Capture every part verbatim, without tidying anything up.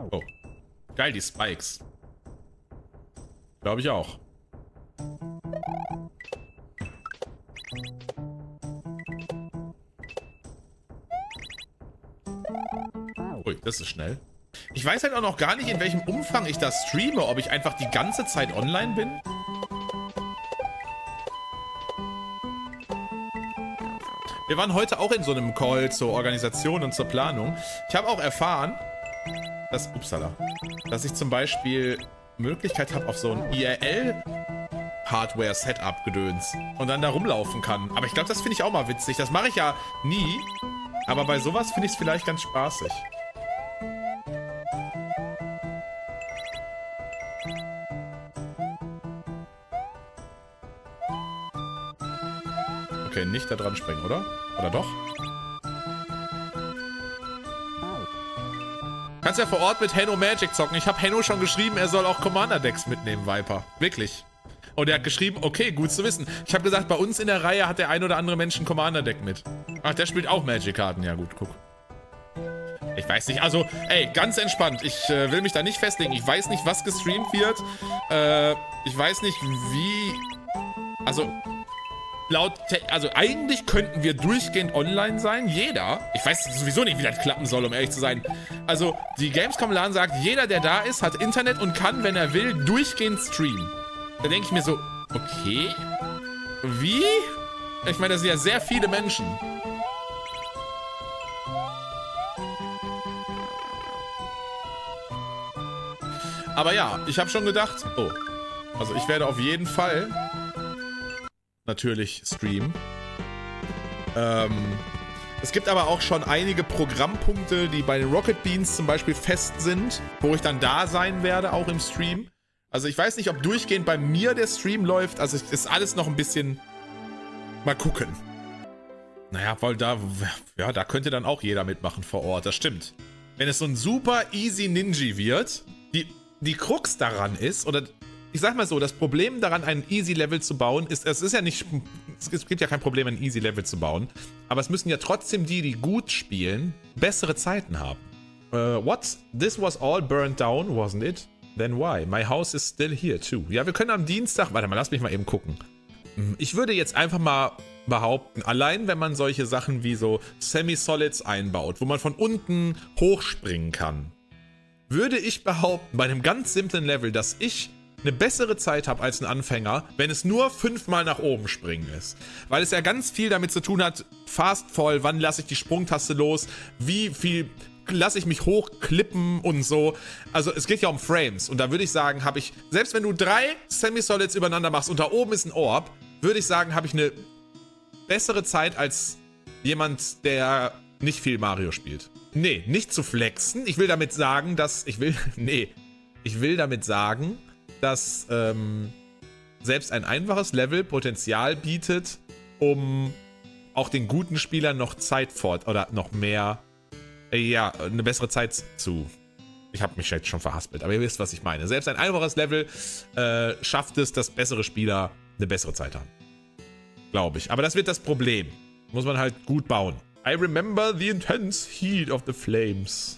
Oh. Geil, die Spikes. Glaube ich auch. Ui, das ist schnell. Ich weiß halt auch noch gar nicht, in welchem Umfang ich das streame. Ob ich einfach die ganze Zeit online bin. Wir waren heute auch in so einem Call zur Organisation und zur Planung. Ich habe auch erfahren, dass, upsala, dass ich zum Beispiel Möglichkeit habe auf so ein I R L-Hardware-Setup-Gedöns und dann da rumlaufen kann. Aber ich glaube, das finde ich auch mal witzig. Das mache ich ja nie. Aber bei sowas finde ich es vielleicht ganz spaßig. Okay, nicht da dran springen, oder? Oder doch? Kannst ja vor Ort mit Henno Magic zocken. Ich habe Henno schon geschrieben, er soll auch Commander-Decks mitnehmen, Viper. Wirklich. Und er hat geschrieben, okay, gut zu wissen. Ich habe gesagt, bei uns in der Reihe hat der ein oder andere Mensch ein Commander-Deck mit. Ach, der spielt auch Magic-Karten. Ja gut, guck. Ich weiß nicht, also, ey, ganz entspannt. Ich äh, will mich da nicht festlegen. Ich weiß nicht, was gestreamt wird. Äh, ich weiß nicht, wie... Also... Laut, also eigentlich könnten wir durchgehend online sein, jeder. Ich weiß sowieso nicht, wie das klappen soll, um ehrlich zu sein. Also, die Gamescom-Lan sagt, jeder, der da ist, hat Internet und kann, wenn er will, durchgehend streamen. Da denke ich mir so, okay, wie? Ich meine, das sind ja sehr viele Menschen. Aber ja, ich habe schon gedacht, oh, also ich werde auf jeden Fall... natürlich streamen. Ähm, es gibt aber auch schon einige Programmpunkte, die bei den Rocket Beans zum Beispiel fest sind, wo ich dann da sein werde, auch im Stream. Also ich weiß nicht, ob durchgehend bei mir der Stream läuft. Also es ist alles noch ein bisschen... Mal gucken. Naja, weil da... Ja, da könnte dann auch jeder mitmachen vor Ort. Das stimmt. Wenn es so ein super easy Ninja wird, die, die Krux daran ist, oder... Ich sag mal so, das Problem daran, ein Easy-Level zu bauen, ist, es ist ja nicht, es gibt ja kein Problem, ein Easy-Level zu bauen, aber es müssen ja trotzdem die, die gut spielen, bessere Zeiten haben. Uh, what? This was all burned down, wasn't it? Then why? My house is still here too. Ja, wir können am Dienstag, warte mal, lass mich mal eben gucken. Ich würde jetzt einfach mal behaupten, allein wenn man solche Sachen wie so Semi-Solids einbaut, wo man von unten hochspringen kann, würde ich behaupten, bei einem ganz simplen Level, dass ich eine bessere Zeit habe als ein Anfänger, wenn es nur fünfmal nach oben springen ist. Weil es ja ganz viel damit zu tun hat, Fastfall, wann lasse ich die Sprungtaste los, wie viel lasse ich mich hochklippen und so. Also es geht ja um Frames. Und da würde ich sagen, habe ich, selbst wenn du drei Semi-Solids übereinander machst und da oben ist ein Orb, würde ich sagen, habe ich eine bessere Zeit als jemand, der nicht viel Mario spielt. Nee, nicht zu flexen. Ich will damit sagen, dass, ich will, nee, ich will damit sagen, dass ähm, selbst ein einfaches Level Potenzial bietet, um auch den guten Spielern noch Zeit fort oder noch mehr, äh, ja, eine bessere Zeit zu. Ich habe mich jetzt schon verhaspelt, aber ihr wisst, was ich meine. Selbst ein einfaches Level äh, schafft es, dass bessere Spieler eine bessere Zeit haben. Glaube ich. Aber das wird das Problem. Muss man halt gut bauen. I remember the intense heat of the flames.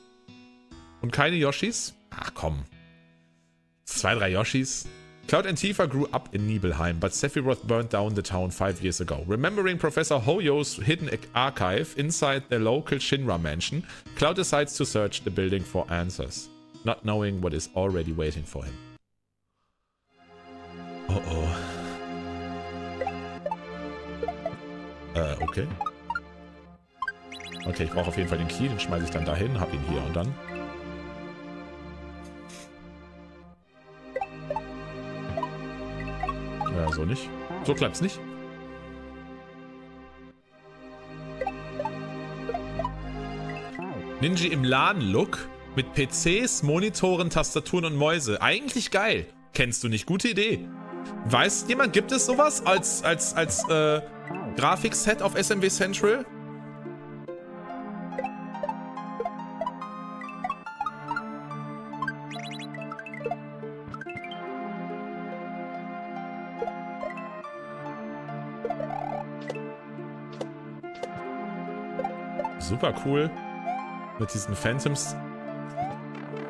Und keine Yoshis? Ach komm. Zwei, drei Yoshis. Cloud and Tifa grew up in Nibelheim, but Sephiroth burned down the town five years ago. Remembering Professor Hoyo's hidden archive inside the local Shinra mansion, Cloud decides to search the building for answers, not knowing what is already waiting for him. Oh oh. Äh, okay. Okay, ich brauche auf jeden Fall den Key, den schmeiße ich dann dahin, hab ihn hier und dann... Ja, so nicht. So klappt's nicht. Ninja im LAN-Look mit P Cs, Monitoren, Tastaturen und Mäuse. Eigentlich geil. Kennst du nicht? Gute Idee. Weiß jemand, gibt es sowas als, als, als äh, Grafikset auf S M W Central? Super cool. Mit diesen Phantoms.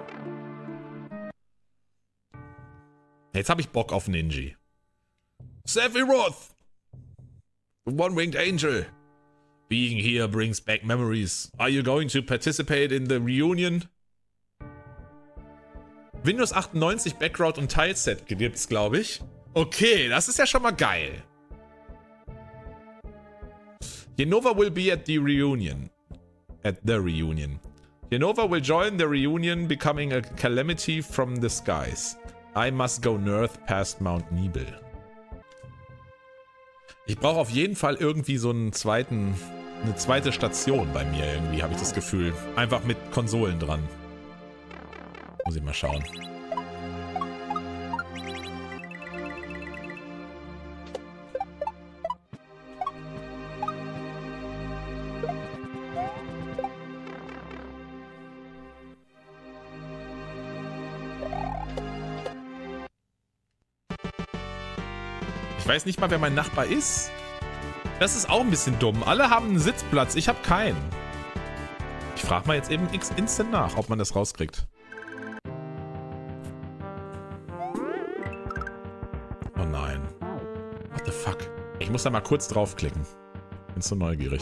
Jetzt habe ich Bock auf Ninja. Sephiroth! The One-Winged Angel. Being here brings back memories. Are you going to participate in the reunion? Windows achtundneunzig Background und Tileset gibt's, glaube ich. Okay, das ist ja schon mal geil. Jenova will be at the reunion. At the reunion. Jenova will join the reunion, becoming a calamity from the skies. I must go north past Mount Nibel. Ich brauche auf jeden Fall irgendwie so einen zweiten, eine zweite Station bei mir irgendwie, habe ich das Gefühl. Einfach mit Konsolen dran. Muss ich mal schauen. Ich weiß nicht mal, wer mein Nachbar ist. Das ist auch ein bisschen dumm. Alle haben einen Sitzplatz, ich habe keinen. Ich frage mal jetzt eben instant nach, ob man das rauskriegt. Oh nein. What the fuck? Ich muss da mal kurz draufklicken. Bin so neugierig.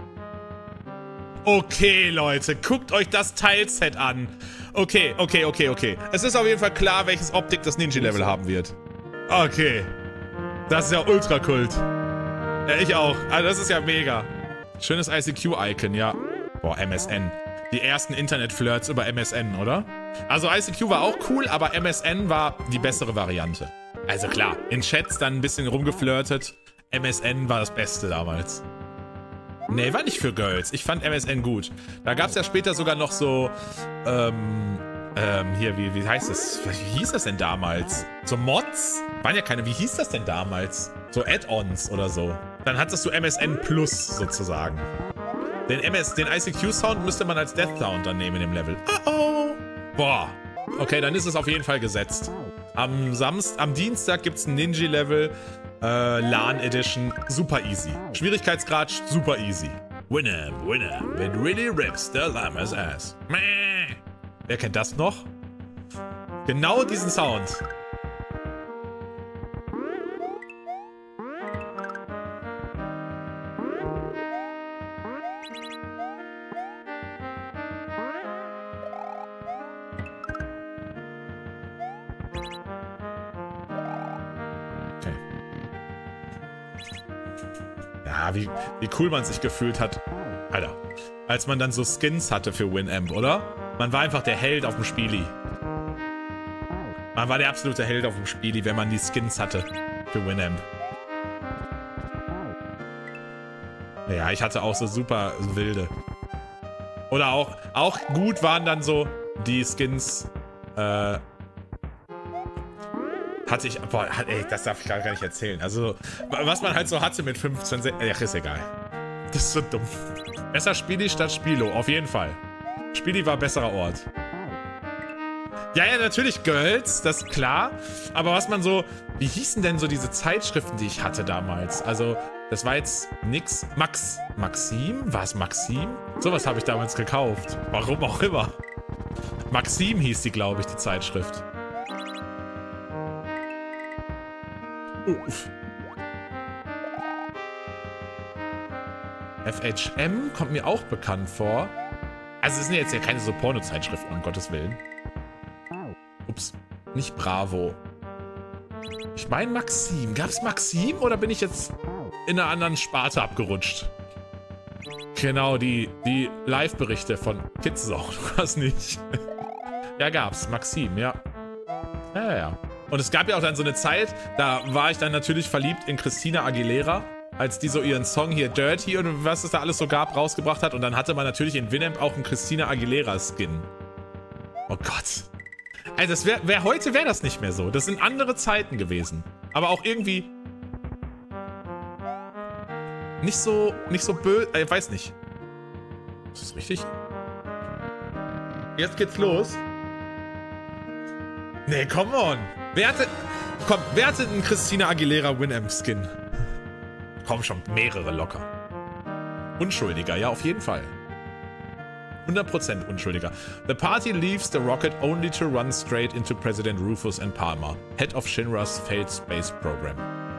Okay, Leute, guckt euch das Tileset an. Okay, okay, okay, okay. Es ist auf jeden Fall klar, welches Optik das Ninja-Level haben wird. Okay. Das ist ja ultra kult. Ja, ich auch. Also das ist ja mega. Schönes I C Q-Icon, ja. Boah, M S N. Die ersten Internet-Flirts über M S N, oder? Also I C Q war auch cool, aber M S N war die bessere Variante. Also klar, in Chats dann ein bisschen rumgeflirtet. M S N war das Beste damals. Nee, war nicht für Girls. Ich fand M S N gut. Da gab es ja später sogar noch so, ähm, ähm, hier, wie, wie heißt das? Wie hieß das denn damals? So Mods? Waren ja keine, wie hieß das denn damals? So Add-ons oder so. Dann hattest du M S N Plus sozusagen. Den, M S, den I C Q-Sound müsste man als Death-Sound dann nehmen in dem Level. Oh oh. Boah. Okay, dann ist es auf jeden Fall gesetzt. Am Samstag, am Dienstag gibt es ein Ninja-Level, äh, LAN Edition, super easy. Schwierigkeitsgrad, super easy. Winner, winner, it really rips the llama's ass. Mäh. Wer kennt das noch? Genau diesen Sound. Ja, wie, wie cool man sich gefühlt hat. Alter. Als man dann so Skins hatte für Winamp, oder? Man war einfach der Held auf dem Spieli. Man war der absolute Held auf dem Spieli, wenn man die Skins hatte für Winamp. Ja, ich hatte auch so super wilde. Oder auch, auch gut waren dann so die Skins, äh... Hatte ich, boah, ey, das darf ich gar nicht erzählen. Also, was man halt so hatte mit fünfzehn, sechzehn, ach, ist egal. Das ist so dumm. Besser Spieli statt Spilo, auf jeden Fall. Spieli war besserer Ort. Ja, ja, natürlich Girls, das ist klar. Aber was man so, wie hießen denn so diese Zeitschriften, die ich hatte damals? Also, das war jetzt nix. Max, Maxim? War es Maxim? Sowas habe ich damals gekauft. Warum auch immer. Maxim hieß die, glaube ich, die Zeitschrift. Uff. F H M kommt mir auch bekannt vor. Also es sind jetzt ja keine so Porno-Zeitschriften, um Gottes Willen. Ups, nicht Bravo. Ich meine Maxim. Gab es Maxim oder bin ich jetzt in einer anderen Sparte abgerutscht? Genau, die, die Live-Berichte von Kidzone, was nicht. Ja, gab's. Maxim, ja. Ja, ja, ja. Und es gab ja auch dann so eine Zeit, da war ich dann natürlich verliebt in Christina Aguilera, als die so ihren Song hier Dirty und was es da alles so gab, rausgebracht hat. Und dann hatte man natürlich in Winamp auch einen Christina Aguilera-Skin. Oh Gott. Also das wär, wär, heute wäre das nicht mehr so. Das sind andere Zeiten gewesen. Aber auch irgendwie nicht so, nicht so böse, ich äh, weiß nicht. Ist das richtig? Jetzt geht's los. Nee, come on. Wer hatte, komm, wer hatte einen Christina Aguilera Winamp-Skin? Komm schon, mehrere locker. Unschuldiger, ja, auf jeden Fall. hundert Prozent Unschuldiger. The party leaves the rocket only to run straight into President Rufus and Palmer, head of Shinra's failed space program.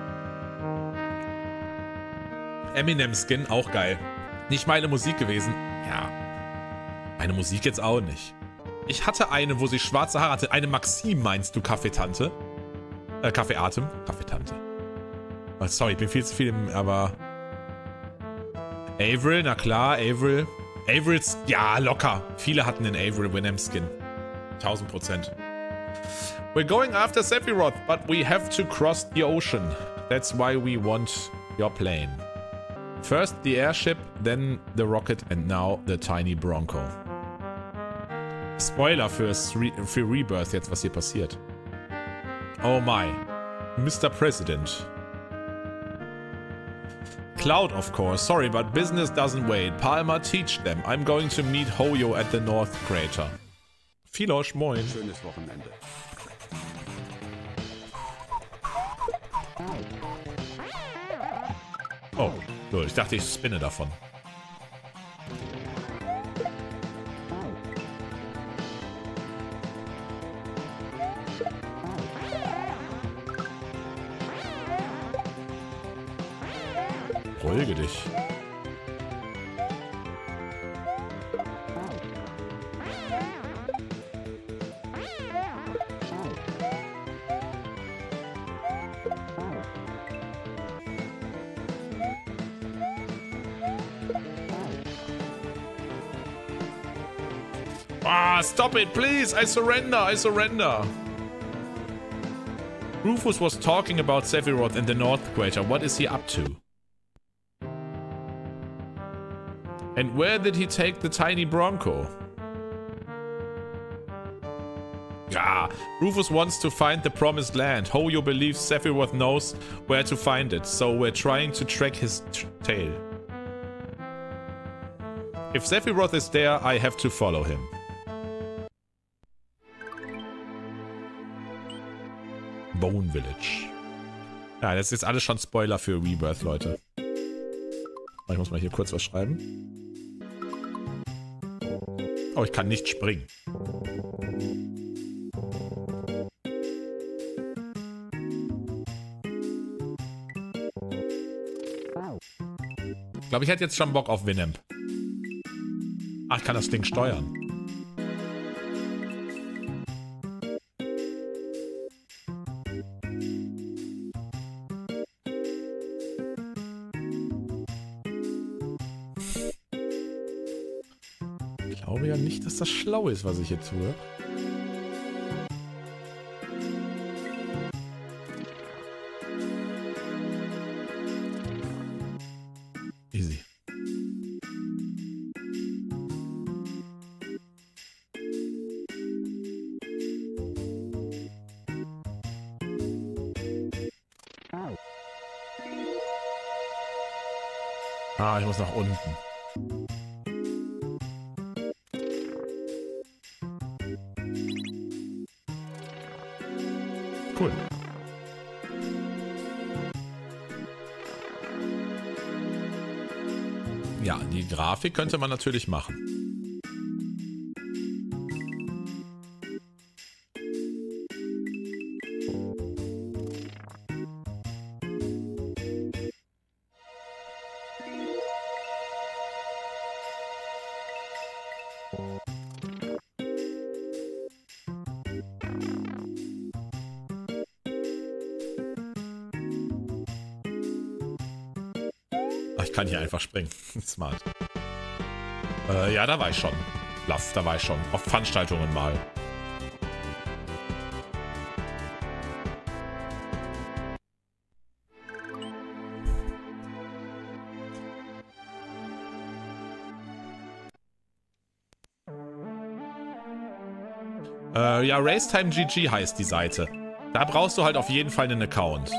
Eminem Skin, auch geil. Nicht meine Musik gewesen. Ja. Meine Musik jetzt auch nicht. Ich hatte eine, wo sie schwarze Haare hatte. Eine Maxim, meinst du, Kaffeetante? Äh, Kaffeeatem? Kaffeetante. Oh, sorry, ich bin viel zu viel im, aber... Avril, na klar, Avril. Avrils, ja, locker. Viele hatten den Avril Winham Skin. tausend Prozent. We're going after Sephiroth, but we have to cross the ocean. That's why we want your plane. First the airship, then the rocket and now the tiny Bronco. Spoiler für, für Rebirth jetzt, was hier passiert. Oh my. Mister President. Cloud, of course. Sorry, but business doesn't wait. Palmer, teach them. I'm going to meet Hoyo at the North Crater. Philosch, moin. Schönes Wochenende. Oh, so, ich dachte, ich spinne davon. Beruhige dich. Ah, stop it, please! I surrender, I surrender! Rufus was talking about Sephiroth in the North Crater. What is he up to? And where did he take the tiny Bronco? Ah, Rufus wants to find the promised land. Hoyo believes Sephiroth knows where to find it, so we're trying to track his tail. If Sephiroth is there, I have to follow him. Bone Village. Ja, das ist jetzt alles schon Spoiler für Rebirth, Leute. Ich muss mal hier kurz was schreiben. Oh, ich kann nicht springen. Ich glaube, ich hätte jetzt schon Bock auf Winamp. Ach, ich kann das Ding steuern. Ich glaube ja nicht, dass das schlau ist, was ich hier tue. Easy. Ah, ich muss nach unten. Cool. Ja, die Grafik könnte man natürlich machen. Ich kann hier einfach springen. Smart. Äh, ja, da war ich schon. Bluff, da war ich schon. Auf Veranstaltungen mal. Äh, ja, Racetime G G heißt die Seite. Da brauchst du halt auf jeden Fall einen Account.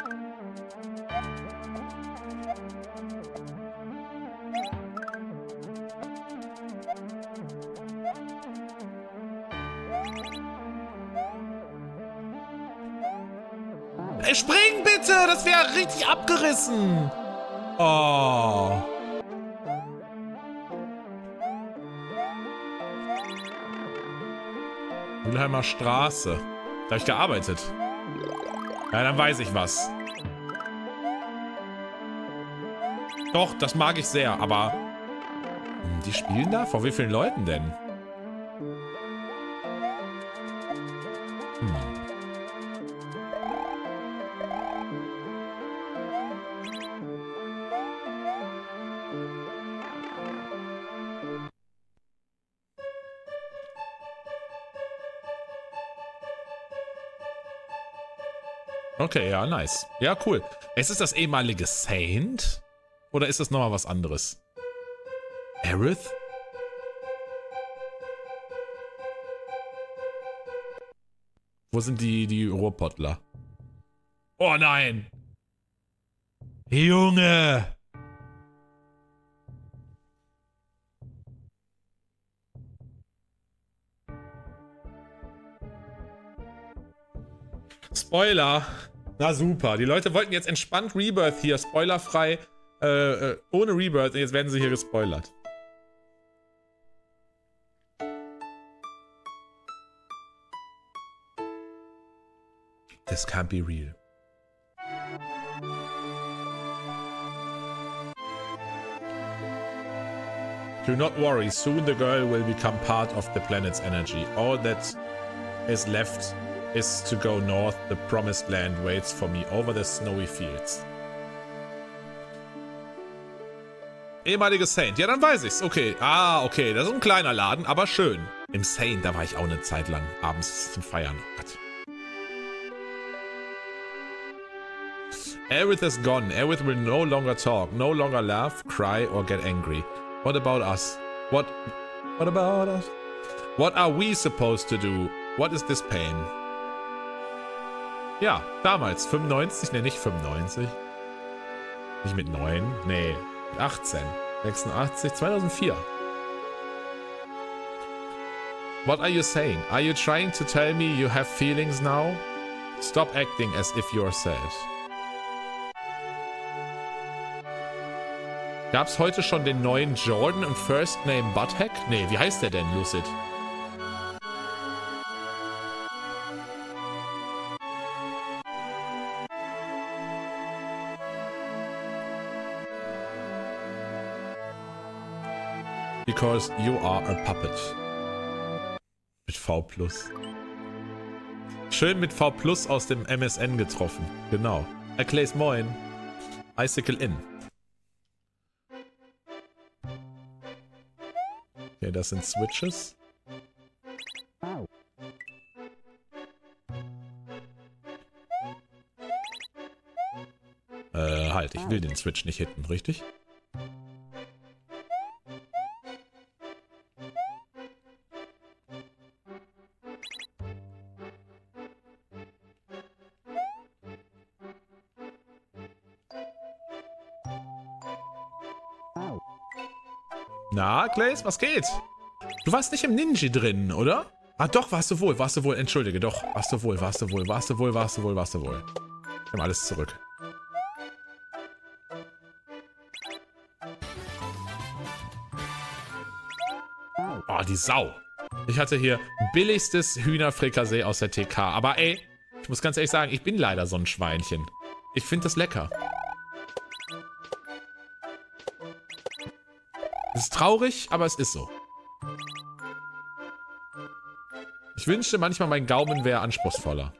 Spring bitte! Das wäre richtig abgerissen! Oh. Mülheimer Straße. Da habe ich gearbeitet. Ja, dann weiß ich was. Doch, das mag ich sehr, aber... Die spielen da? Vor wie vielen Leuten denn? Hm. Okay, ja, nice. Ja, cool. Ist es das ehemalige Saint? Oder ist das nochmal was anderes? Aerith? Wo sind die, die Rohrpottler? Oh nein! Junge! Spoiler! Na super, die Leute wollten jetzt entspannt Rebirth hier, spoilerfrei, äh, äh, ohne Rebirth, und jetzt werden sie hier gespoilert. This can't be real. Do not worry, soon the girl will become part of the planet's energy. All that is left is to go north. The promised land waits for me over the snowy fields. Ehemaliges Saint. Ja, dann weiß ich's. Okay. Ah, okay. Das ist ein kleiner Laden, aber schön. Im Saint, da war ich auch eine Zeit lang abends zum Feiern. Oh Gott. Aerith is gone. Aerith will no longer talk, no longer laugh, cry or get angry. What about us? What What about us? What are we supposed to do? What is this pain? Ja, damals. fünfundneunzig? Ne, nicht fünfundneunzig. Nicht mit neun. Nee, mit achtzehn. sechsundachtzig. zweitausendvier. What are you saying? Are you trying to tell me you have feelings now? Stop acting as if you're sad. Gab's heute schon den neuen Jordan und First Name Butthead? Nee, wie heißt der denn, Lucid? Because you are a puppet. Mit V plus. Schön mit V plus aus dem M S N getroffen. Genau. Erklärs moin. Icicle Inn. Okay, das sind Switches. Äh, halt, ich will den Switch nicht hitten, richtig? Na, Glaze, was geht? Du warst nicht im Ninja drin, oder? Ah, doch, warst du wohl, warst du wohl, entschuldige, doch, warst du wohl, warst du wohl, warst du wohl, warst du wohl, warst du wohl. Ich nehme alles zurück. Oh, die Sau. Ich hatte hier billigstes Hühnerfrikassee aus der T K, aber ey, ich muss ganz ehrlich sagen, ich bin leider so ein Schweinchen. Ich finde das lecker. Es ist traurig, aber es ist so. Ich wünschte manchmal, mein Gaumen wäre anspruchsvoller.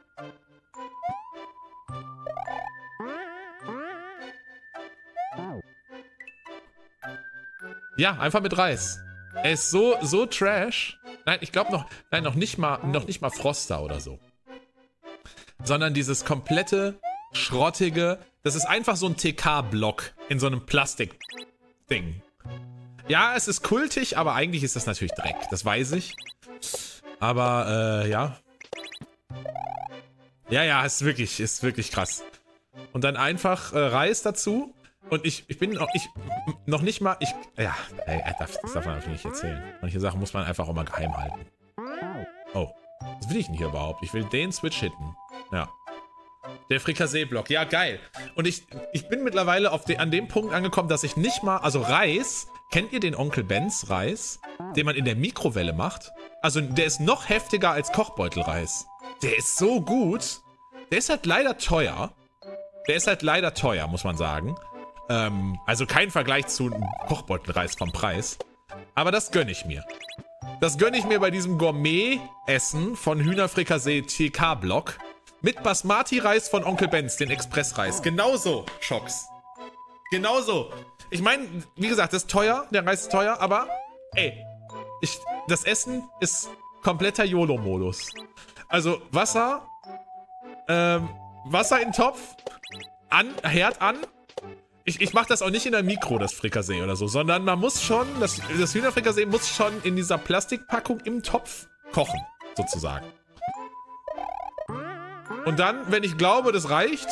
Ja, einfach mit Reis. Er ist so, so trash. Nein, ich glaube noch, nein, noch nicht mal, noch nicht mal Froster oder so. Sondern dieses komplette, schrottige, das ist einfach so ein T K-Block in so einem Plastik-Ding. Ja, es ist kultig, aber eigentlich ist das natürlich Dreck. Das weiß ich. Aber, äh, ja. Ja, ja, ist wirklich, ist wirklich krass. Und dann einfach äh, Reis dazu. Und ich, ich bin noch, ich, noch nicht mal, ich, ja, ey, das darf man natürlich nicht erzählen. Manche Sachen muss man einfach auch mal geheim halten. Oh, was will ich denn hier überhaupt? Ich will den Switch hitten. Ja. Der Frikassee-Block, ja, geil. Und ich, ich bin mittlerweile auf de, an dem Punkt angekommen, dass ich nicht mal, also Reis, kennt ihr den Onkel Benz Reis? den man in der Mikrowelle macht. Also der ist noch heftiger als Kochbeutelreis. Der ist so gut. Der ist halt leider teuer. Der ist halt leider teuer, muss man sagen. Ähm, also kein Vergleich zu einem Kochbeutelreis vom Preis. Aber das gönne ich mir. Das gönne ich mir bei diesem Gourmet-Essen von Hühnerfrikassee T K-Block. Mit Basmati-Reis von Onkel Benz, den Expressreis. Genauso, Schocks. Genauso. Ich meine, wie gesagt, das ist teuer. Der Reis ist teuer, aber ey, ich, das Essen ist kompletter YOLO-Modus. Also Wasser, ähm, Wasser in den Topf, an, Herd an. Ich, ich mache das auch nicht in der Mikro, das Frikassee oder so, sondern man muss schon, das, das Hühnerfrikassee muss schon in dieser Plastikpackung im Topf kochen, sozusagen. Und dann, wenn ich glaube, das reicht,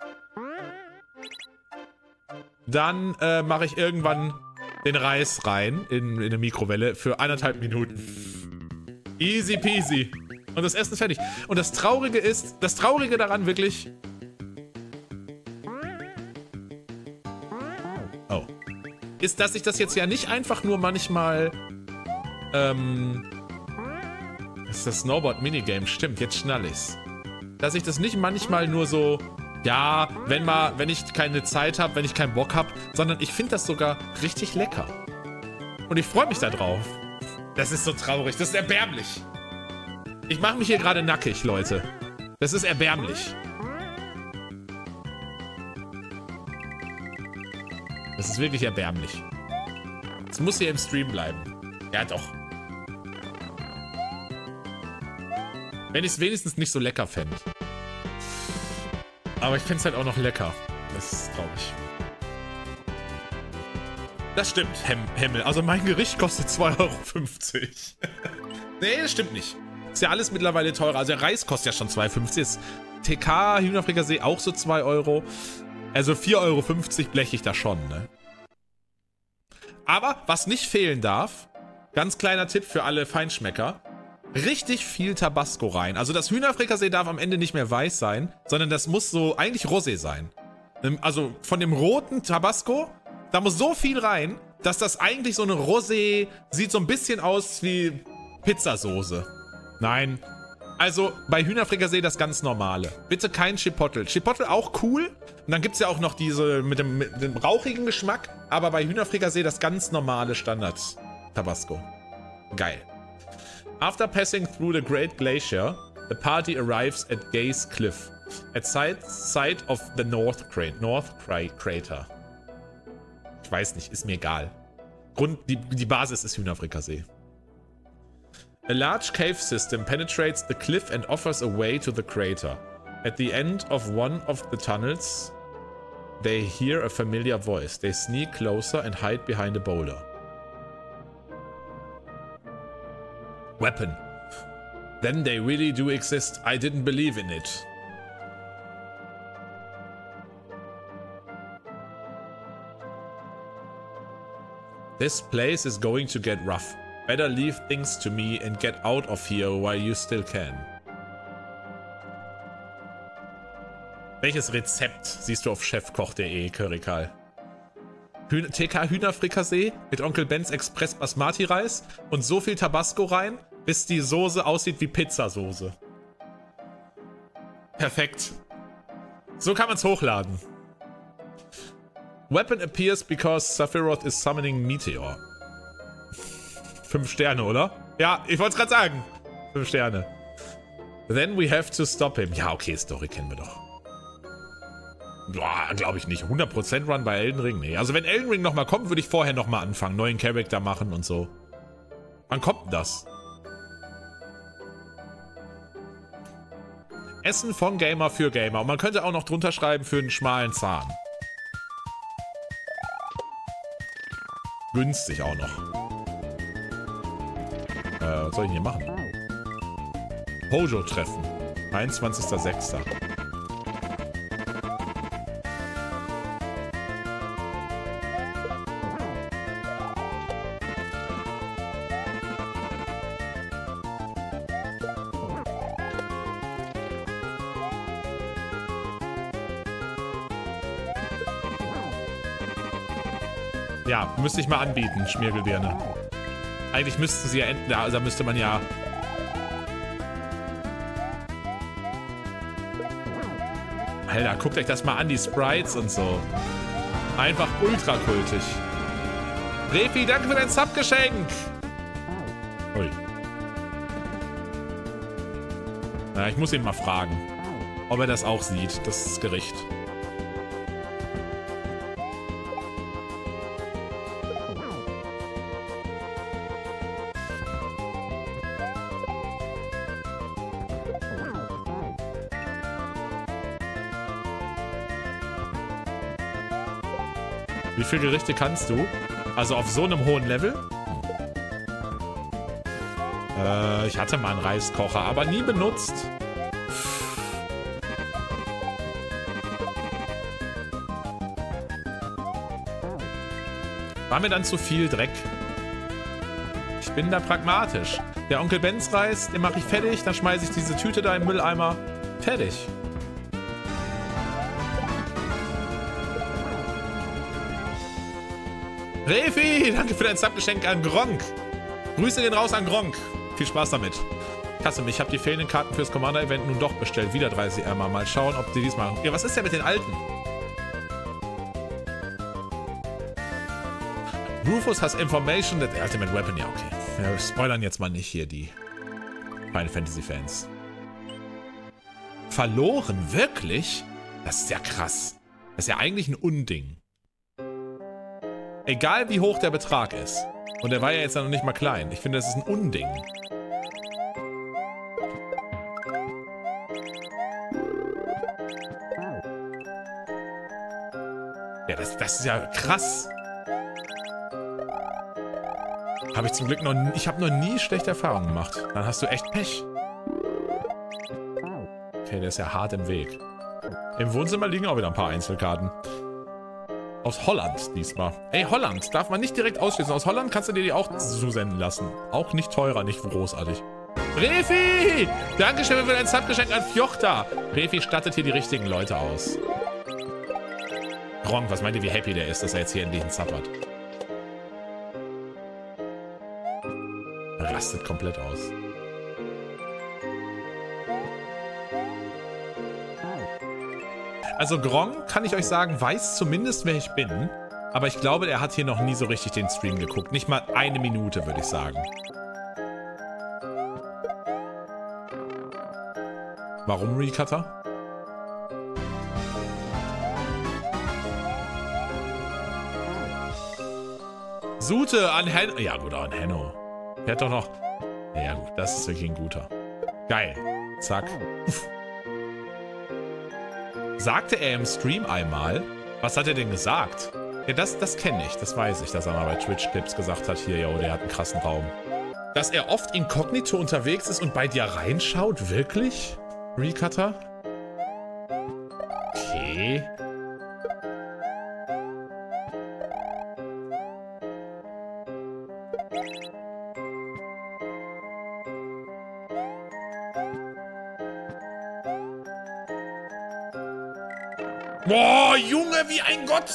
dann äh, mache ich irgendwann den Reis rein in, in eine Mikrowelle für eineinhalb Minuten. Easy peasy. Und das Essen ist fertig. Und das Traurige ist, das Traurige daran wirklich... Oh. Ist, dass ich das jetzt ja nicht einfach nur manchmal... Ähm... Das ist das Snowboard-Minigame. Stimmt, jetzt schnall ich's. Dass ich das nicht manchmal nur so... Ja, wenn mal, wenn ich keine Zeit habe, wenn ich keinen Bock habe, sondern ich finde das sogar richtig lecker. Und ich freue mich da drauf. Das ist so traurig, das ist erbärmlich. Ich mache mich hier gerade nackig, Leute. Das ist erbärmlich. Das ist wirklich erbärmlich. Es muss hier im Stream bleiben. Ja, doch. Wenn ich es wenigstens nicht so lecker fände. Aber ich finde es halt auch noch lecker. Das ist traurig. Das stimmt, Hem Hemmel. Also mein Gericht kostet zwei Euro fünfzig. Nee, das stimmt nicht. Ist ja alles mittlerweile teurer. Also der Reis kostet ja schon zwei Euro fünfzig. Ist T K, Hühnerfrikassee auch so zwei Euro. Also vier Euro fünfzig bleche ich da schon, ne? Aber was nicht fehlen darf, ganz kleiner Tipp für alle Feinschmecker, richtig viel Tabasco rein. Also das Hühnerfrikassee darf am Ende nicht mehr weiß sein, sondern das muss so eigentlich Rosé sein. Also von dem roten Tabasco, da muss so viel rein, dass das eigentlich so eine Rosé, sieht so ein bisschen aus wie Pizzasoße. Nein. Also bei Hühnerfrikassee das ganz normale. Bitte kein Chipotle. Chipotle auch cool. Und dann gibt es ja auch noch diese mit dem, mit dem rauchigen Geschmack. Aber bei Hühnerfrikassee das ganz normale Standard-Tabasco. Geil. After passing through the Great Glacier, the party arrives at Gaze Cliff, at side, side of the North, Cra North Cra Crater. Ich weiß nicht, ist mir egal. Grund, die, die Basis ist Hühnerfrikassee. A large cave system penetrates the cliff and offers a way to the crater. At the end of one of the tunnels, they hear a familiar voice. They sneak closer and hide behind a boulder. Weapon. Then they really do exist. I didn't believe in it. This place is going to get rough. Better leave things to me and get out of here while you still can. Welches Rezept siehst du auf chefkoch punkt de, Currykal? Hühn T K Hühnerfrikassee mit Onkel Benz Express Basmati Reis und so viel Tabasco rein, bis die Soße aussieht wie Pizzasoße. Perfekt. So kann man es hochladen. Weapon appears because Sephiroth is summoning Meteor. Fünf Sterne, oder? Ja, ich wollte es gerade sagen. Fünf Sterne. Then we have to stop him. Ja, okay, Story kennen wir doch. Boah, glaube ich nicht. hundert Prozent Run bei Elden Ring? Nee. Also wenn Elden Ring nochmal kommt, würde ich vorher nochmal anfangen. Neuen Charakter machen und so. Wann kommt denn das? Essen von Gamer für Gamer. Und man könnte auch noch drunter schreiben für einen schmalen Zahn. Günstig auch noch. Äh, was soll ich denn hier machen? Hojo-Treffen. einundzwanzigster sechster Ja, müsste ich mal anbieten, Schmiergelbirne. Eigentlich müssten sie ja enden. Ja, also da müsste man ja... Alter, guckt euch das mal an, die Sprites und so. Einfach ultra kultig. Refi, danke für dein Subgeschenk. Ui. Na, ich muss ihn mal fragen, ob er das auch sieht, das Gericht. Wie viele Gerichte kannst du? Also auf so einem hohen Level? Äh, ich hatte mal einen Reiskocher, aber nie benutzt. War mir dann zu viel Dreck. Ich bin da pragmatisch. Der Onkel Benz Reis, den mache ich fertig, dann schmeiße ich diese Tüte da im Mülleimer. Fertig. Refi, danke für dein Subgeschenk an Gronk. Grüße gehen raus an Gronk. Viel Spaß damit. Kasse, ich habe die fehlenden Karten fürs Commander-Event nun doch bestellt. Wieder dreißig Ärmer. Mal schauen, ob die diesmal... Ja, was ist denn mit den alten? Rufus has information that the ultimate weapon... Ja, okay. Wir spoilern jetzt mal nicht hier die Final Fantasy Fans. Verloren? Wirklich? Das ist ja krass. Das ist ja eigentlich ein Unding. Egal wie hoch der Betrag ist. Und der war ja jetzt noch nicht mal klein. Ich finde, das ist ein Unding. Ja, das, das ist ja krass. Habe ich zum Glück noch nie... Ich habe noch nie schlechte Erfahrungen gemacht. Dann hast du echt Pech. Okay, der ist ja hart im Weg. Im Wohnzimmer liegen auch wieder ein paar Einzelkarten. Aus Holland diesmal. Ey, Holland darf man nicht direkt ausschließen. Aus Holland kannst du dir die auch zusenden lassen. Auch nicht teurer, nicht großartig. Refi! Dankeschön für dein Subgeschenk an Fjochta. Refi stattet hier die richtigen Leute aus. Gronk, was meint ihr, wie happy der ist, dass er jetzt hier endlich einen Sub hat? Er rastet komplett aus. Also Gronk, kann ich euch sagen, weiß zumindest, wer ich bin. Aber ich glaube, er hat hier noch nie so richtig den Stream geguckt. Nicht mal eine Minute, würde ich sagen. Warum Recutter? Sute an Henno. Ja gut, an Henno. Der hat doch noch... Ja gut, das ist wirklich ein guter. Geil. Zack. Uff. Sagte er im Stream einmal? Was hat er denn gesagt? Ja, das, das kenne ich. Das weiß ich, dass er mal bei Twitch-Clips gesagt hat, hier, yo, der hat einen krassen Raum. Dass er oft inkognito unterwegs ist und bei dir reinschaut? Wirklich? Recutter? Okay. Boah, Junge, wie ein Gott!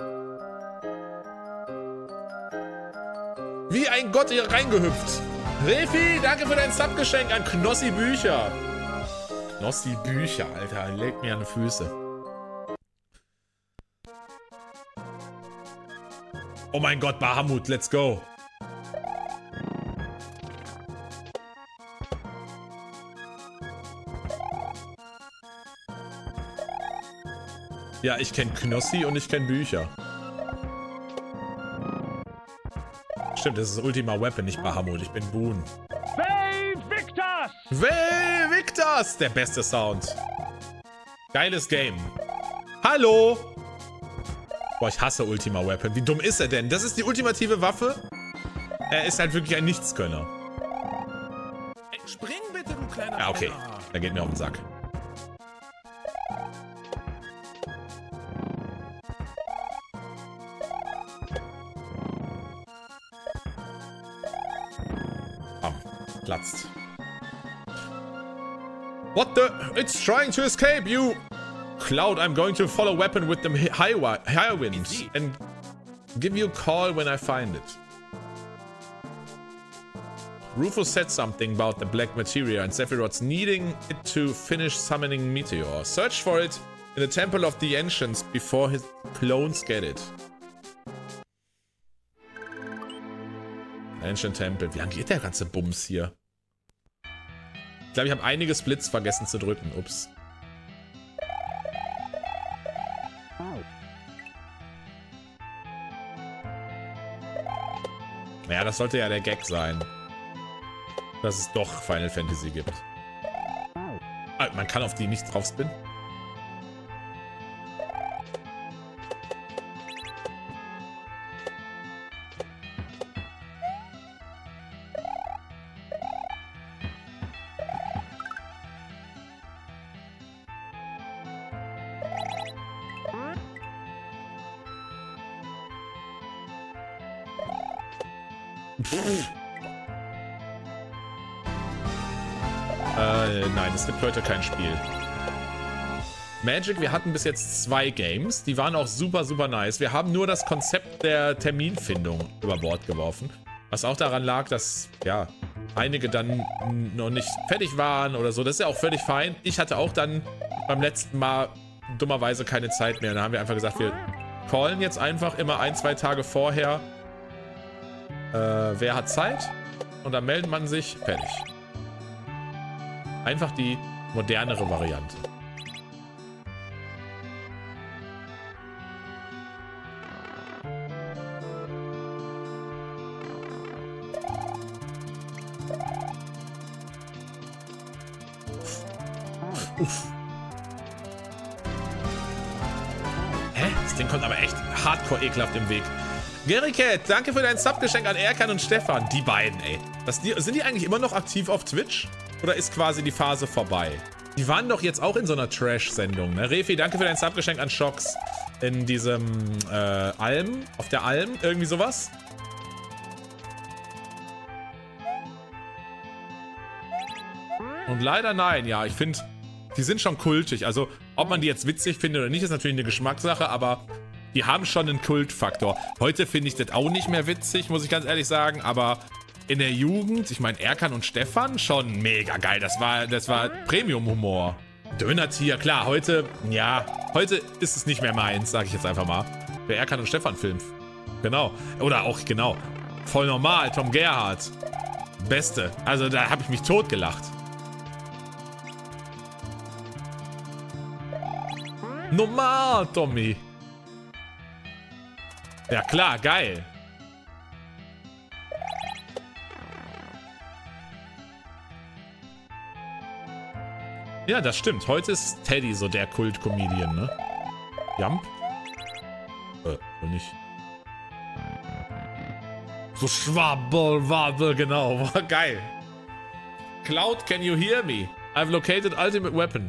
Wie ein Gott hier reingehüpft. Refi, danke für dein Subgeschenk an Knossi Bücher. Knossi Bücher, Alter, leg mir an die Füße. Oh mein Gott, Bahamut, let's go. Ja, ich kenne Knossi und ich kenne Bücher. Stimmt, das ist Ultima Weapon, nicht Bahamut. Ich bin Boon. Vey-Victus! Vey-Victus! Der beste Sound. Geiles Game. Hallo! Boah, ich hasse Ultima Weapon. Wie dumm ist er denn? Das ist die ultimative Waffe. Er ist halt wirklich ein Nichtskönner. Ey, spring bitte, du kleiner... Ja, okay. Er geht mir auf den Sack. Platzt. What the? It's trying to escape, you! Cloud, I'm going to follow weapon with the high, high wind and give you a call when I find it. Rufus said something about the black materia and Sephiroth's needing it to finish summoning Meteor. Search for it in the Temple of the Ancients before his clones get it. Ancient Temple. Wie lange geht der ganze Bums hier? Ich glaube, ich habe einige Splits vergessen zu drücken. Ups. Naja, das sollte ja der Gag sein. Dass es doch Final Fantasy gibt. Ah, man kann auf die nicht drauf spinnen. Äh, nein, es gibt heute kein Spiel. Magic, wir hatten bis jetzt zwei Games. Die waren auch super, super nice. Wir haben nur das Konzept der Terminfindung über Bord geworfen. Was auch daran lag, dass, ja, einige dann noch nicht fertig waren oder so. Das ist ja auch völlig fein. Ich hatte auch dann beim letzten Mal dummerweise keine Zeit mehr. Da haben wir einfach gesagt, wir callen jetzt einfach immer ein, zwei Tage vorher. Äh, wer hat Zeit? Und dann meldet man sich. Fertig. Einfach die modernere Variante. Uff. Hä? Das Ding kommt aber echt hardcore ekelhaft im Weg. Geriket, danke für dein Subgeschenk an Erkan und Stefan. Die beiden, ey. Das, die, sind die eigentlich immer noch aktiv auf Twitch? Oder ist quasi die Phase vorbei? Die waren doch jetzt auch in so einer Trash-Sendung, ne? Refi, danke für dein Subgeschenk an Shox. In diesem, äh, Alm. Auf der Alm. Irgendwie sowas. Und leider nein, ja. Ich finde, die sind schon kultig. Also, ob man die jetzt witzig findet oder nicht, ist natürlich eine Geschmackssache, aber die haben schon einen Kultfaktor. Heute finde ich das auch nicht mehr witzig, muss ich ganz ehrlich sagen, aber in der Jugend, ich meine, Erkan und Stefan, schon mega geil. Das war, das war Premium-Humor. Döner-Tier, klar, heute, ja, heute ist es nicht mehr meins, sage ich jetzt einfach mal. Der Erkan und Stefan-Film. Genau. Oder auch, genau, voll normal, Tom Gerhardt. Beste. Also, da habe ich mich totgelacht. Normal, Tommy. Ja klar, geil. Ja, das stimmt. Heute ist Teddy so der Kult-Comedian, ne? Jump? Äh, oder nicht? So schwabbel, wabbel, genau. War geil. Cloud, can you hear me? I've located ultimate weapon.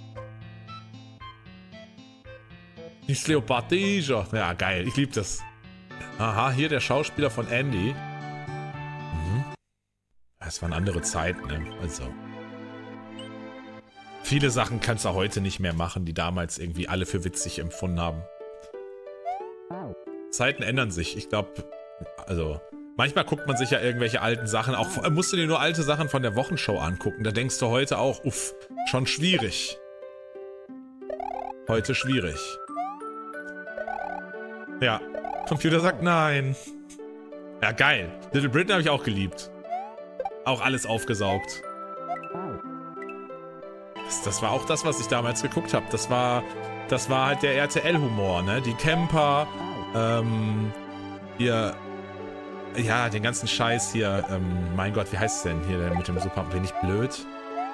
Nicht Leopardischer. Ja, geil. Ich liebe das. Aha, hier der Schauspieler von Andy. Mhm. Das waren andere Zeiten, ne? Also. Viele Sachen kannst du heute nicht mehr machen, die damals irgendwie alle für witzig empfunden haben. Zeiten ändern sich. Ich glaube, also, manchmal guckt man sich ja irgendwelche alten Sachen, auch musst du dir nur alte Sachen von der Wochenshow angucken. Da denkst du heute auch, uff, schon schwierig. Heute schwierig. Ja, Computer sagt nein. Ja, geil. Little Britain habe ich auch geliebt. Auch alles aufgesaugt. Das, das war auch das, was ich damals geguckt habe. Das war, das war halt der R T L-Humor, ne? Die Camper, ähm, hier, ja, den ganzen Scheiß hier, ähm, mein Gott, wie heißt es denn hier der mit dem Super, bin ich blöd?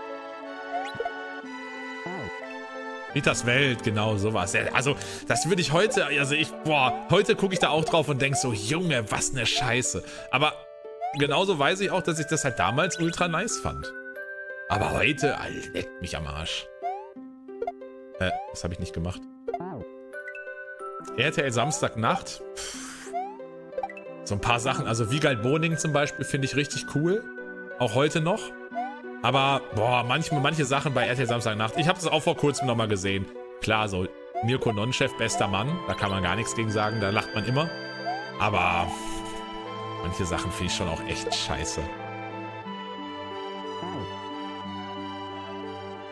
Ritas Welt, genau, sowas. Also, das würde ich heute, also ich, boah, heute gucke ich da auch drauf und denke so, Junge, was eine Scheiße. Aber genauso weiß ich auch, dass ich das halt damals ultra nice fand. Aber heute, Alter, leckt mich am Arsch. Äh, das habe ich nicht gemacht. R T L Samstagnacht. Pff. So ein paar Sachen, also Wiegald Boning zum Beispiel finde ich richtig cool. Auch heute noch. Aber, boah, manchmal, manche Sachen bei R T L Samstagnacht. Ich habe das auch vor kurzem nochmal gesehen. Klar, so Mirko Nonchef, bester Mann. Da kann man gar nichts gegen sagen, da lacht man immer. Aber manche Sachen finde ich schon auch echt scheiße.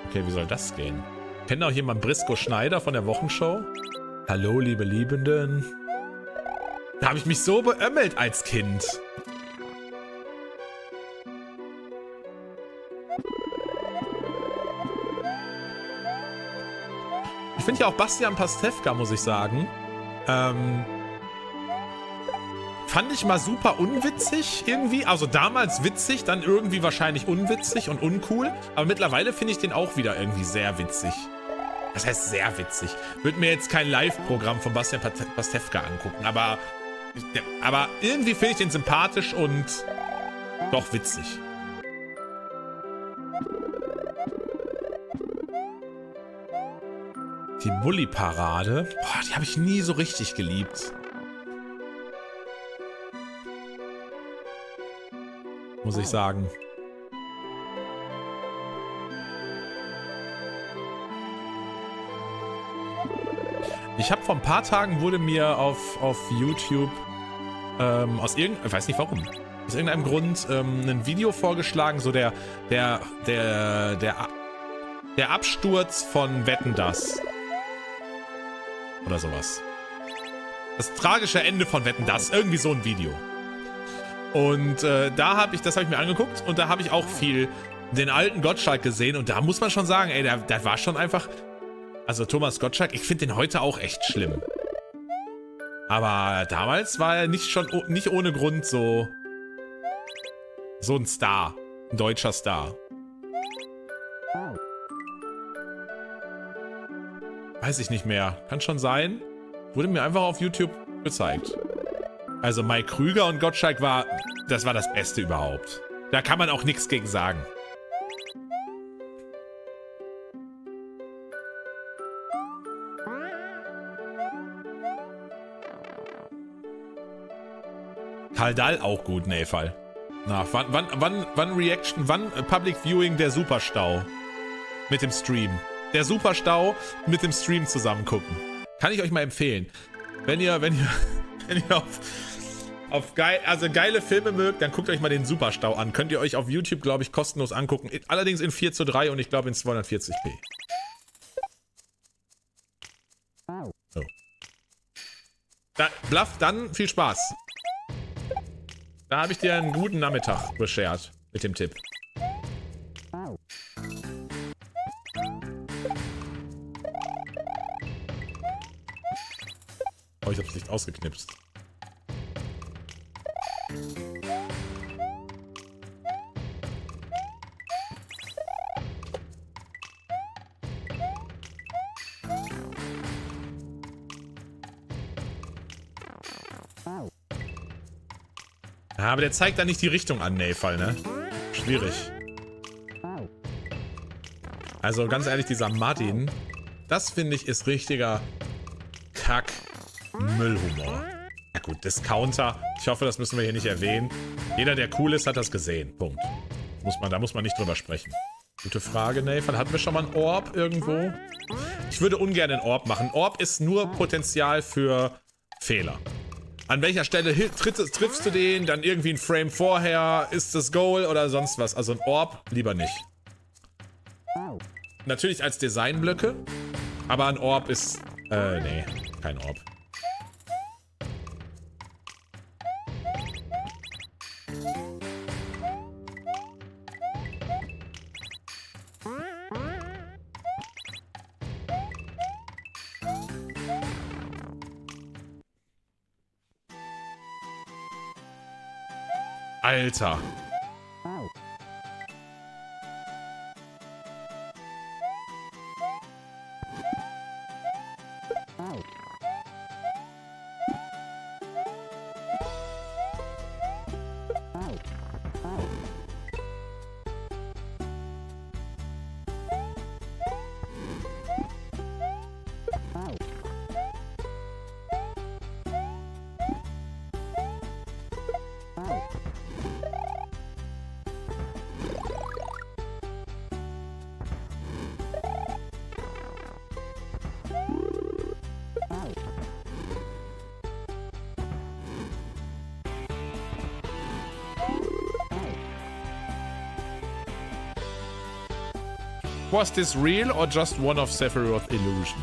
Okay, wie soll das gehen? Kennt auch jemand Brisco Schneider von der Wochenshow? Hallo, liebe Liebenden. Da habe ich mich so beömmelt als Kind. Ich finde ja auch Bastian Pastewka, muss ich sagen. Ähm, fand ich mal super unwitzig irgendwie. Also damals witzig, dann irgendwie wahrscheinlich unwitzig und uncool. Aber mittlerweile finde ich den auch wieder irgendwie sehr witzig. Das heißt sehr witzig. Würde mir jetzt kein Live-Programm von Bastian Pastewka angucken. Aber, aber irgendwie finde ich den sympathisch und doch witzig. Die Bulli-Parade. Boah, die habe ich nie so richtig geliebt. Muss ich sagen. Ich habe vor ein paar Tagen wurde mir auf, auf YouTube ähm, aus irgendeinem, ich weiß nicht warum, aus irgendeinem Grund ähm, ein Video vorgeschlagen, so der, der, der, der, der Absturz von Wetten, dass. Oder sowas. Das tragische Ende von Wetten, dass. Irgendwie so ein Video. Und äh, da habe ich, das habe ich mir angeguckt und da habe ich auch viel den alten Gottschalk gesehen und da muss man schon sagen, ey, der, der war schon einfach, also Thomas Gottschalk, ich finde den heute auch echt schlimm. Aber damals war er nicht schon, nicht ohne Grund so, so ein Star, ein deutscher Star. Weiß ich nicht mehr. Kann schon sein. Wurde mir einfach auf YouTube gezeigt. Also Mike Krüger und Gottschalk war, das war das Beste überhaupt. Da kann man auch nichts gegen sagen. Karl Dahl auch gut, nee, Fall. Na, wann, wann, wann, wann Reaction, wann Public Viewing der Superstau mit dem Stream? Der Superstau mit dem Stream zusammen gucken. Kann ich euch mal empfehlen. Wenn ihr, wenn ihr, wenn ihr auf, auf geil, also geile Filme mögt, dann guckt euch mal den Superstau an. Könnt ihr euch auf YouTube, glaube ich, kostenlos angucken. Allerdings in vier zu drei und ich glaube in zweihundertvierzig p. So. Da, Bluff, dann viel Spaß. Da habe ich dir einen guten Nachmittag beschert mit dem Tipp. Oh, ich hab's nicht ausgeknipst. Ja, aber der zeigt da nicht die Richtung an, Nayfall, ne? Schwierig. Also ganz ehrlich, dieser Martin, das finde ich ist richtiger Kack-Müllhumor. Ja gut, Discounter. Ich hoffe, das müssen wir hier nicht erwähnen. Jeder, der cool ist, hat das gesehen. Punkt. Muss man, da muss man nicht drüber sprechen. Gute Frage, Nayfall. Hatten wir schon mal einen Orb irgendwo? Ich würde ungern einen Orb machen. Orb ist nur Potenzial für Fehler. An welcher Stelle tritt, triffst du den? Dann irgendwie ein Frame vorher? Ist das Goal oder sonst was? Also ein Orb lieber nicht. Natürlich als Designblöcke. Aber ein Orb ist... Äh, nee. Kein Orb. Alter. Was this real or just one of Sephiroth's illusion?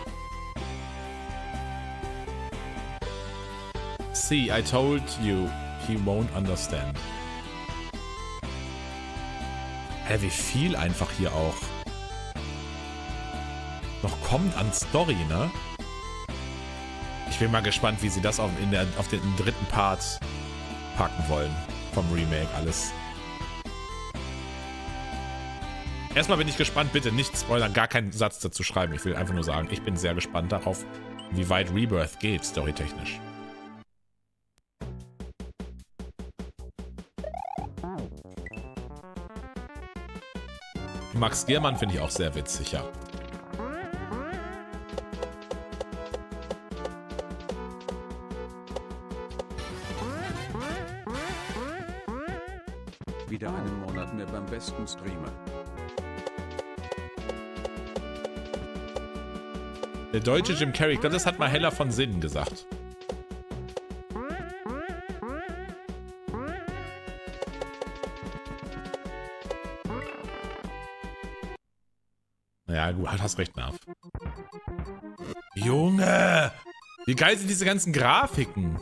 See, I told you, he won't understand. Hä, wie viel einfach hier auch noch kommt an Story, ne? Ich bin mal gespannt, wie sie das auf, in der, auf den dritten Part packen wollen. Vom Remake alles. Erstmal bin ich gespannt, bitte nicht spoilern, gar keinen Satz dazu schreiben. Ich will einfach nur sagen, ich bin sehr gespannt darauf, wie weit Rebirth geht, storytechnisch. Max Giermann finde ich auch sehr witzig, ja. Wieder einen Monat mehr beim besten Streamer. Der deutsche Jim Carrey, ich glaube, das hat mal Heller von Sinnen gesagt. Ja, gut, hast recht, Nerv. Junge! Wie geil sind diese ganzen Grafiken?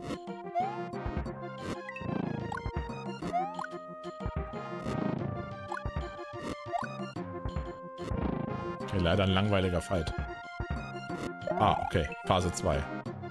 Okay, leider ein langweiliger Fight. Ah, okay. Phase zwei.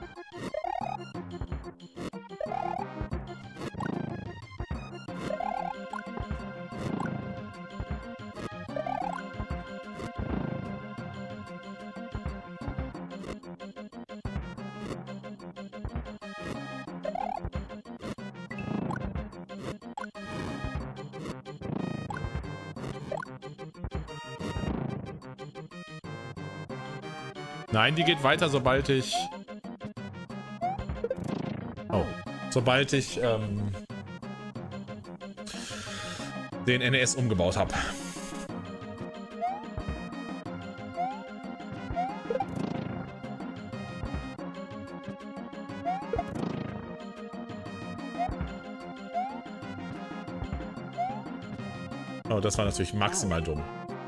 Nein, die geht weiter, sobald ich... Oh. Sobald ich ähm, den N E S umgebaut habe. Oh, das war natürlich maximal dumm.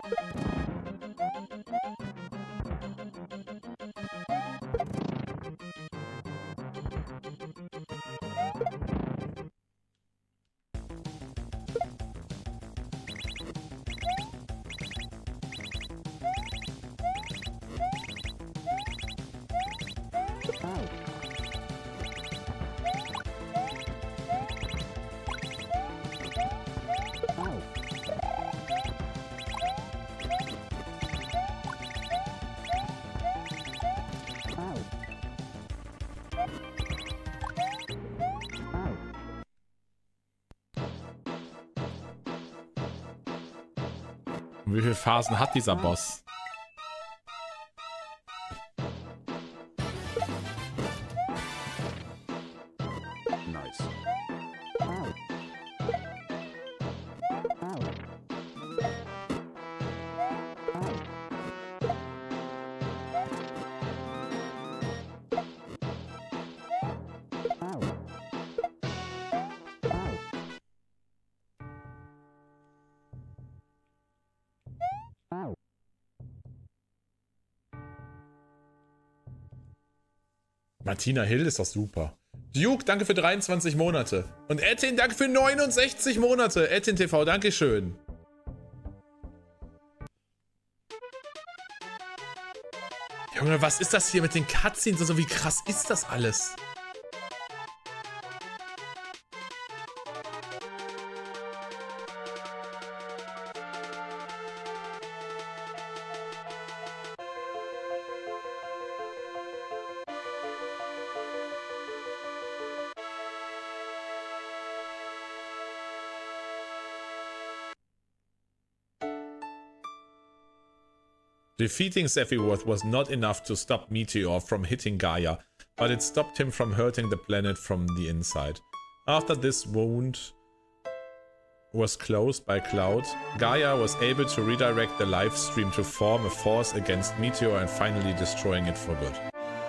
Wie viele Phasen hat dieser Boss? Nice. Martina Hill ist doch super. Duke, danke für dreiundzwanzig Monate. Und Etin, danke für neunundsechzig Monate. Etin T V, danke schön. Junge, was ist das hier mit den Cutscenes? Also wie krass ist das alles? Defeating Sephiroth was not enough to stop Meteor from hitting Gaia, but it stopped him from hurting the planet from the inside. After this wound was closed by Cloud, Gaia was able to redirect the live stream to form a force against Meteor and finally destroying it for good.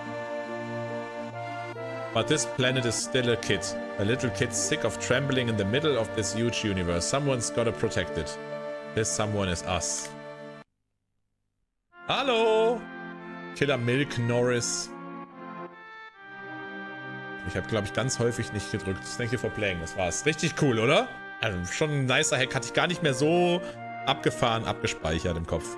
But this planet is still a kid. A little kid sick of trembling in the middle of this huge universe. Someone's gotta protect it. This someone is us. Hallo! Killer Milk Norris. Ich habe, glaube ich, ganz häufig nicht gedrückt. Thank you for playing. Das war's. Richtig cool, oder? Also schon ein nicer Hack. Hatte ich gar nicht mehr so abgefahren, abgespeichert im Kopf.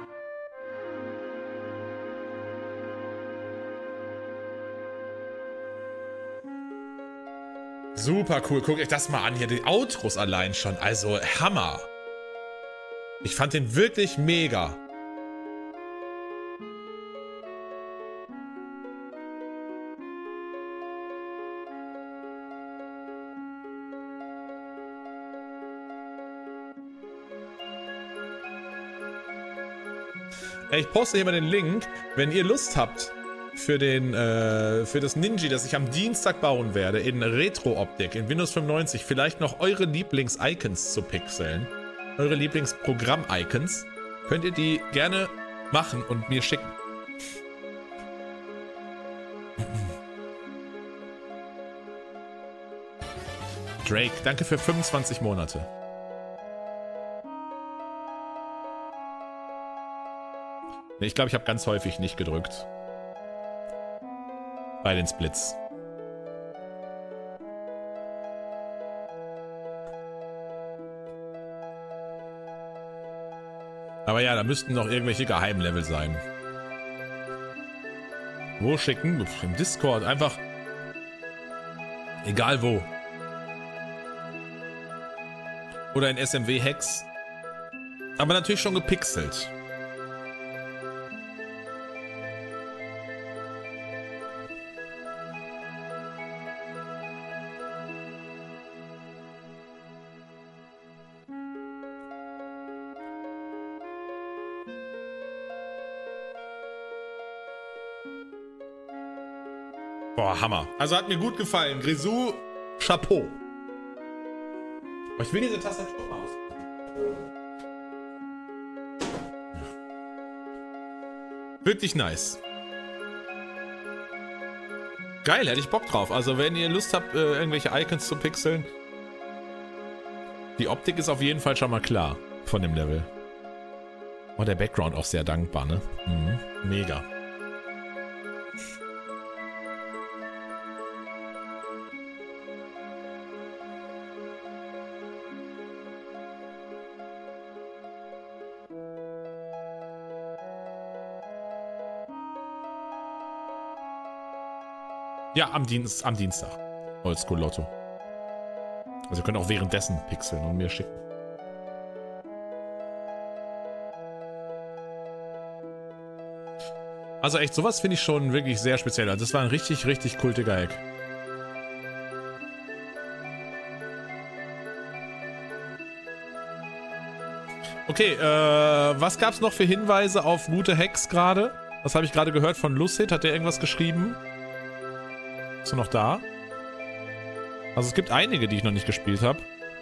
Super cool. Guckt euch das mal an hier. Die Outros allein schon. Also Hammer. Ich fand den wirklich mega. Ich poste hier mal den Link, wenn ihr Lust habt für den äh, für das Ninja, das ich am Dienstag bauen werde, in Retro-Optik, in Windows fünfundneunzig, vielleicht noch eure Lieblings-Icons zu pixeln, eure Lieblingsprogramm-Icons, könnt ihr die gerne machen und mir schicken. Drake, danke für fünfundzwanzig Monate. Ich glaube, ich habe ganz häufig nicht gedrückt. Bei den Splits. Aber ja, da müssten noch irgendwelche Geheimlevel sein. Wo schicken? Im Discord. Einfach. Egal wo. Oder in S M W-Hacks. Aber natürlich schon gepixelt. Boah, Hammer. Also hat mir gut gefallen. Grisou, Chapeau. Aber ich will diese Tastatur mal aus. Wirklich nice. Geil, hätte ich Bock drauf. Also wenn ihr Lust habt, äh, irgendwelche Icons zu pixeln. Die Optik ist auf jeden Fall schon mal klar von dem Level. Oh, der Background auch sehr dankbar, ne? Mhm. Mega. Ja, am, Dienst, am Dienstag. Oldschool Lotto. Also ihr könnt auch währenddessen pixeln und mir schicken. Also echt, sowas finde ich schon wirklich sehr speziell. Also das war ein richtig, richtig kultiger Hack. Okay, äh, was gab's noch für Hinweise auf gute Hacks gerade? Was habe ich gerade gehört von Lucid? Hat der irgendwas geschrieben? Bist du noch da? Also es gibt einige, die ich noch nicht gespielt habe.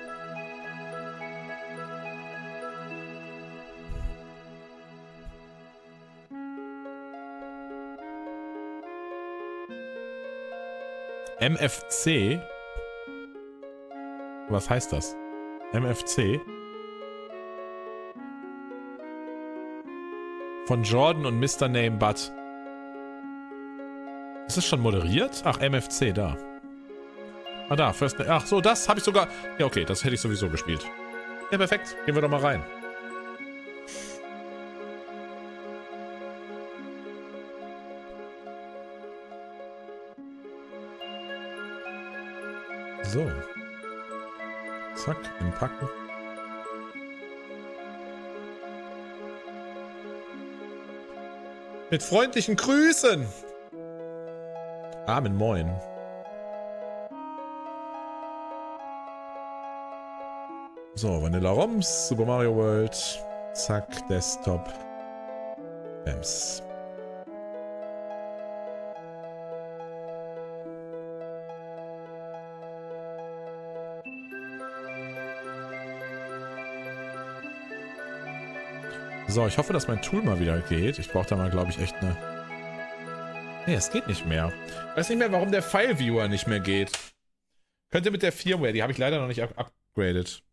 M F C? Was heißt das? M F C? Von Jordan und Mister Name But. Ist es schon moderiert? Ach, M F C, da. Ah, da, First... Ach so, das habe ich sogar... Ja, okay, das hätte ich sowieso gespielt. Ja, perfekt. Gehen wir doch mal rein. So. Zack, entpacken. Mit freundlichen Grüßen! Amen, moin. So, Vanilla Roms, Super Mario World. Zack, Desktop. Bams. So, ich hoffe, dass mein Tool mal wieder geht. Ich brauche da mal, glaube ich, echt eine... Nee, es geht nicht mehr. Ich weiß nicht mehr, warum der File Viewer nicht mehr geht. Könnte mit der Firmware, die habe ich leider noch nicht up upgraded.